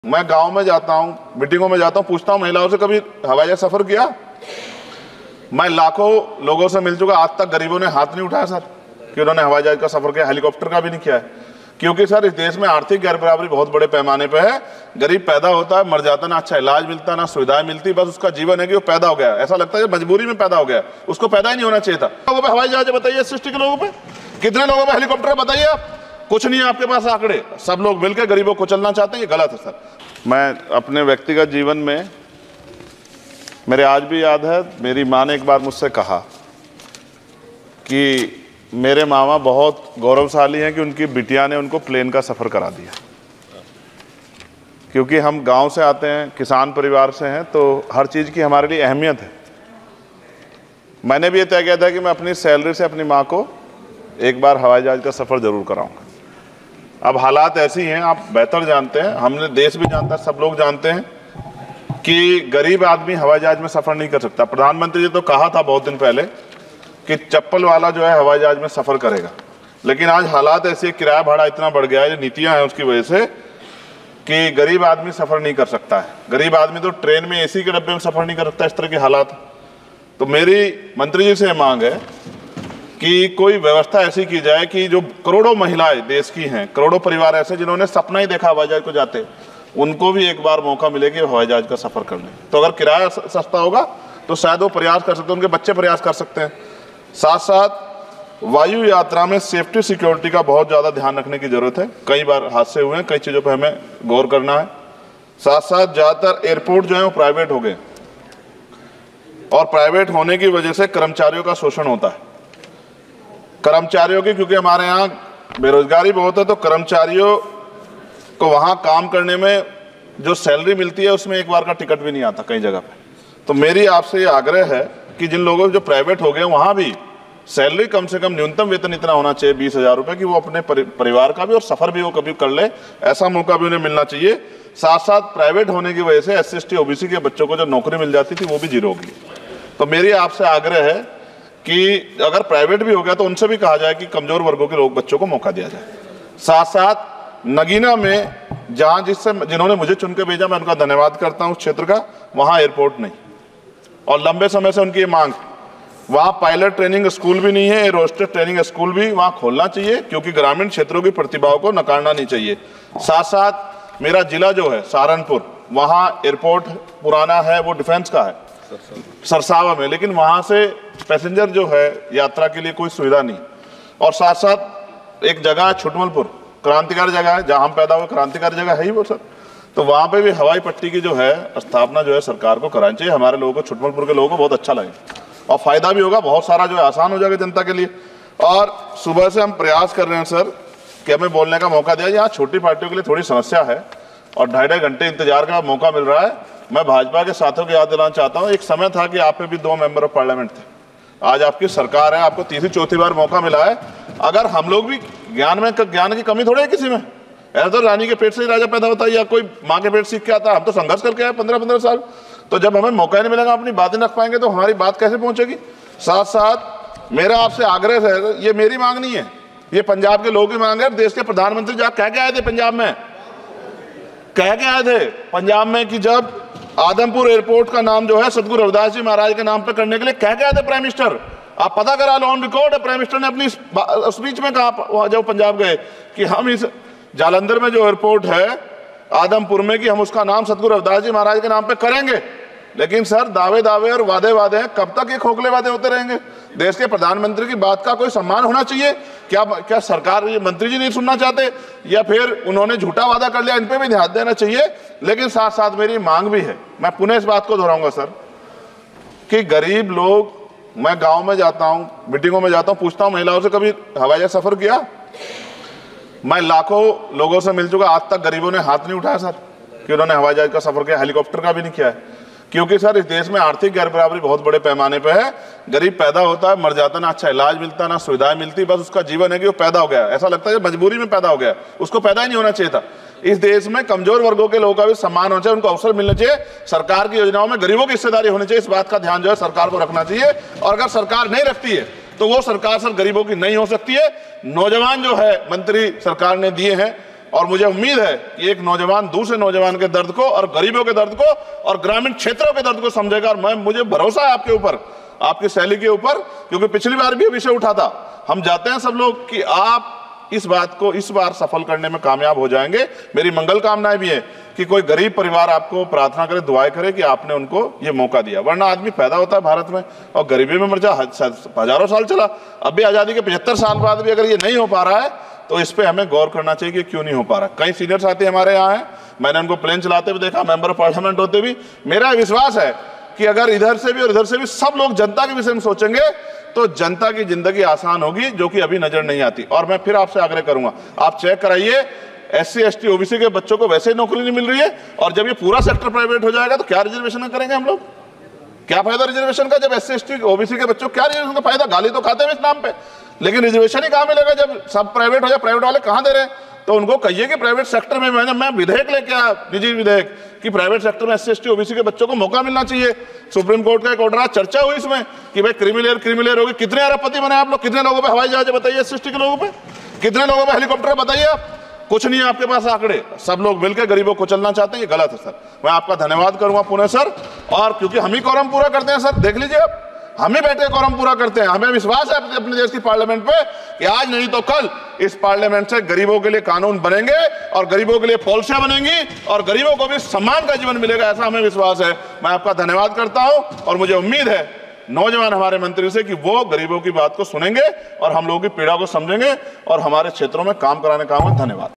मैं गांव में जाता हूं, मीटिंगों में जाता हूं, पूछता हूं महिलाओं से कभी हवाई जहाज सफर किया। मैं लाखों लोगों से मिल चुका, आज तक गरीबों ने हाथ नहीं उठाया सर कि उन्होंने हवाई जहाज का सफर किया, हेलीकॉप्टर का भी नहीं किया है। क्योंकि सर इस देश में आर्थिक गैर बराबरी बहुत बड़े पैमाने पे है। गरीब पैदा होता है, मर जाता, ना अच्छा इलाज मिलता, ना सुविधाएं मिलती, बस उसका जीवन है कि वो पैदा हो गया, ऐसा लगता है मजबूरी में पैदा हो गया, उसको पैदा ही नहीं होना चाहिए था। लोगों पे हवाई जहाज बताइए, सृष्टि के लोगों पे कितने लोगों पे हेलीकॉप्टर बताइए आप, कुछ नहीं है आपके पास आंकड़े। सब लोग मिलकर गरीबों को चलना चाहते हैं, ये गलत है सर। मैं अपने व्यक्तिगत जीवन में, मेरे आज भी याद है, मेरी माँ ने एक बार मुझसे कहा कि मेरे मामा बहुत गौरवशाली हैं कि उनकी बिटिया ने उनको प्लेन का सफ़र करा दिया। क्योंकि हम गांव से आते हैं, किसान परिवार से हैं, तो हर चीज़ की हमारे लिए अहमियत है। मैंने भी ये तय किया था कि मैं अपनी सैलरी से अपनी माँ को एक बार हवाई जहाज़ का सफ़र ज़रूर कराऊंगा। अब हालात ऐसी हैं, आप बेहतर जानते हैं, हमने देश भी जानता है, सब लोग जानते हैं कि गरीब आदमी हवाई जहाज में सफ़र नहीं कर सकता। प्रधानमंत्री जी तो कहा था बहुत दिन पहले कि चप्पल वाला जो है हवाई जहाज में सफ़र करेगा, लेकिन आज हालात ऐसे, किराया भाड़ा इतना बढ़ गया है, नीतियां हैं उसकी वजह से, कि गरीब आदमी सफ़र नहीं कर सकता है। गरीब आदमी तो ट्रेन में एसी के डब्बे में सफ़र नहीं कर सकता, इस तरह के हालात। तो मेरी मंत्री जी से मांग है कि कोई व्यवस्था ऐसी की जाए कि जो करोड़ों महिलाएं देश की हैं, करोड़ों परिवार ऐसे जिन्होंने सपना ही देखा हवाई जहाज को जाते, उनको भी एक बार मौका मिले कि हवाई जहाज का सफ़र कर लें। तो अगर किराया सस्ता होगा तो शायद वो प्रयास कर सकते हैं, उनके बच्चे प्रयास कर सकते हैं। साथ साथ वायु यात्रा में सेफ्टी सिक्योरिटी का बहुत ज़्यादा ध्यान रखने की ज़रूरत है। कई बार हादसे हुए हैं, कई चीज़ों पर हमें गौर करना है। साथ साथ ज़्यादातर एयरपोर्ट जो है वो प्राइवेट हो गए, और प्राइवेट होने की वजह से कर्मचारियों का शोषण होता है। कर्मचारियों की, क्योंकि हमारे यहाँ बेरोजगारी बहुत है, तो कर्मचारियों को वहाँ काम करने में जो सैलरी मिलती है उसमें एक बार का टिकट भी नहीं आता कई जगह पे। तो मेरी आपसे ये आग्रह है कि जिन लोगों जो प्राइवेट हो गए वहाँ भी सैलरी कम से कम न्यूनतम वेतन इतना होना चाहिए 20,000 रुपये, कि वो अपने परिवार का भी और सफ़र भी वो कभी कर ले, ऐसा मौका भी उन्हें मिलना चाहिए। साथ साथ प्राइवेट होने की वजह से SC/ST OBC के बच्चों को जो नौकरी मिल जाती थी वो भी जीरो होगी। तो मेरी आपसे आग्रह है कि अगर प्राइवेट भी हो गया तो उनसे भी कहा जाए कि कमजोर वर्गों के लोग बच्चों को मौका दिया जाए। साथ साथ नगीना में जहाँ जिन्होंने मुझे चुन के भेजा, मैं उनका धन्यवाद करता हूँ, उस क्षेत्र का, वहाँ एयरपोर्ट नहीं, और लंबे समय से उनकी ये मांग, वहाँ पायलट ट्रेनिंग स्कूल भी नहीं है, एरोस्टेस ट्रेनिंग स्कूल भी वहाँ खोलना चाहिए, क्योंकि ग्रामीण क्षेत्रों की प्रतिभाओं को नकारना नहीं चाहिए। साथ साथ मेरा जिला जो है सहारनपुर, वहाँ एयरपोर्ट पुराना है, वो डिफेंस का है सरसावा में, लेकिन वहाँ से पैसेंजर जो है यात्रा के लिए कोई सुविधा नहीं। और साथ साथ एक जगह है छुटमलपुर, क्रांतिकारी जगह है, जहाँ हम पैदा हुए, क्रांतिकारी जगह है ही वो सर। तो वहाँ पे भी हवाई पट्टी की जो है स्थापना जो है सरकार को करानी चाहिए। हमारे लोगों को, छुटमलपुर के लोगों को बहुत अच्छा लगे और फायदा भी होगा, बहुत सारा जो है आसान हो जाएगा जनता के लिए। और सुबह से हम प्रयास कर रहे हैं सर कि हमें बोलने का मौका दिया। यहाँ छोटी पार्टियों के लिए थोड़ी समस्या है और 2.5 घंटे इंतजार का मौका मिल रहा है। मैं भाजपा के साथियों को याद दिलाना चाहता हूँ, एक समय था कि आप में भी 2 मेंबर ऑफ पार्लियामेंट थे, आज आपकी सरकार है, आपको तीसरी चौथी बार मौका मिला है। अगर हम लोग भी ज्ञान की कमी थोड़ी है किसी में, ऐसा तो रानी के पेट से ही राजा पैदा होता है या कोई माँ के पेट सीख के आता है। हम तो संघर्ष करके आए 15-15 साल, तो जब हमें मौका नहीं मिलेगा, अपनी बातें रख पाएंगे तो हमारी बात कैसे पहुंचेगी। साथ साथ मेरा आपसे आग्रह है, ये मेरी मांग नहीं है, ये पंजाब के लोगों की मांग है। देश के प्रधानमंत्री जब कह के आए थे पंजाब में, कह के आए थे पंजाब में कि जब आदमपुर एयरपोर्ट का नाम जो है सतगुरु रविदास जी महाराज के नाम पर करने के लिए कह के आए थे प्राइम मिनिस्टर। आप पता करा लो, ऑन रिकॉर्ड है, प्राइम मिनिस्टर ने अपनी स्पीच में कहा जब पंजाब गए कि हम इस जालंधर में जो एयरपोर्ट है आदमपुर में, कि हम उसका नाम सतगुरु रविदास जी महाराज के नाम पे करेंगे। लेकिन सर दावे और वादे हैं, कब तक ये खोखले वादे होते रहेंगे। देश के प्रधानमंत्री की बात का कोई सम्मान होना चाहिए। क्या सरकार, ये मंत्री जी नहीं सुनना चाहते, या फिर उन्होंने झूठा वादा कर लिया, इन पे भी ध्यान देना चाहिए। लेकिन साथ साथ मेरी मांग भी है, मैं पुनः इस बात को दोहराऊंगा सर, कि गरीब लोग, मैं गाँव में जाता हूँ, मीटिंगों में जाता हूँ, पूछता हूँ महिलाओं से कभी हवाई जहाज सफर किया। मैं लाखों लोगों से मिल चुका, आज तक गरीबों ने हाथ नहीं उठाया सर कि उन्होंने हवाई जहाज का सफर किया, हेलीकॉप्टर का भी नहीं किया है। क्योंकि सर इस देश में आर्थिक गैर बराबरी बहुत बड़े पैमाने पे है। गरीब पैदा होता है, मर जाता, ना अच्छा इलाज मिलता, ना सुविधाएं मिलती, बस उसका जीवन है कि वो पैदा हो गया, ऐसा लगता है मजबूरी में पैदा हो गया, उसको पैदा ही नहीं होना चाहिए था। इस देश में कमजोर वर्गों के लोगों का भी सम्मान होना चाहिए, उनको अवसर मिलना चाहिए। सरकार की योजनाओं में गरीबों की हिस्सेदारी होनी चाहिए, इस बात का ध्यान जो है सरकार को रखना चाहिए। और अगर सरकार नहीं रखती है तो वो सरकार सर गरीबों की नहीं हो सकती है। नौजवान जो है मंत्री सरकार ने दिए हैं, और मुझे उम्मीद है कि एक नौजवान दूसरे नौजवान के दर्द को और गरीबों के दर्द को और ग्रामीण क्षेत्रों के दर्द को समझेगा। और मुझे भरोसा है आपके ऊपर, आपकी शैली के ऊपर, क्योंकि पिछली बार भी विषय उठा था। हम जाते हैं सब लोग कि आप इस बात को इस बार सफल करने में कामयाब हो जाएंगे। मेरी मंगल कामनाएं भी है कि कोई गरीब परिवार आपको प्रार्थना करे, दुआएं करे कि आपने उनको ये मौका दिया। वरना आदमी पैदा होता है भारत में और गरीबी में मर जा, हजारों साल चला। अब भी आज़ादी के 75 साल बाद भी अगर ये नहीं हो पा रहा है तो इस पे हमें गौर करना चाहिए कि क्यों नहीं हो पा रहा। कई सीनियर साथी हमारे यहाँ हैं, मैंने उनको प्लेन चलाते हुए देखा, मेंबर ऑफ पार्लियामेंट होते भी। मेरा विश्वास है कि अगर इधर से भी और इधर से भी सब लोग जनता के विषय में सोचेंगे तो जनता की जिंदगी आसान होगी, जो कि अभी नजर नहीं आती। और मैं फिर आपसे आग्रह करूंगा, आप चेक कराइए, SC ST OBC के बच्चों को वैसे ही नौकरी नहीं मिल रही है, और जब ये पूरा सेक्टर प्राइवेट हो जाएगा तो क्या रिजर्वेशन करेंगे हम लोग? क्या फायदा रिजर्वेशन का? जब SC ST OBC के बच्चों क्या रिजर्वेशन का फायदा? गाली तो खाते हैं इस नाम पे, लेकिन रिजर्वेशन ही कहां मिलेगा जब सब प्राइवेट हो जाए? प्राइवेट वाले कहां दे रहे हैं? तो उनको कहिए कि प्राइवेट सेक्टर में मैं विधेयक लेके आया, निजी विधेयक, कि प्राइवेट सेक्टर में SC ST OBC के बच्चों को मौका मिलना चाहिए। सुप्रीम कोर्ट का एक ऑर्डर, चर्चा हुई इसमें कि भाई क्रिमिलेयर होगी। कितने अरबपति बने आप लोग? कितने लोगों पे हवाई जहाज बताइए? SC ST के लोगों पे कितने लोगों पे हेलीकॉप्टर बताइए? आप कुछ नहीं है आपके पास आंकड़े। सब लोग मिलकर गरीबों को चलना चाहते हैं, ये गलत है सर। मैं आपका धन्यवाद करूंगा पुणे सर, और क्योंकि हम ही कोरम पूरा करते हैं सर, देख लीजिए आप, हम ही बैठे कोरम पूरा करते हैं। हमें विश्वास है अपने देश की पार्लियामेंट पे कि आज नहीं तो कल इस पार्लियामेंट से गरीबों के लिए कानून बनेंगे और गरीबों के लिए पॉलिसियां बनेंगी और गरीबों को भी सम्मान का जीवन मिलेगा, ऐसा हमें विश्वास है। मैं आपका धन्यवाद करता हूं और मुझे उम्मीद है नौजवान हमारे मंत्री से कि वो गरीबों की बात को सुनेंगे और हम लोगों की पीड़ा को समझेंगे और हमारे क्षेत्रों में काम कराने का। धन्यवाद।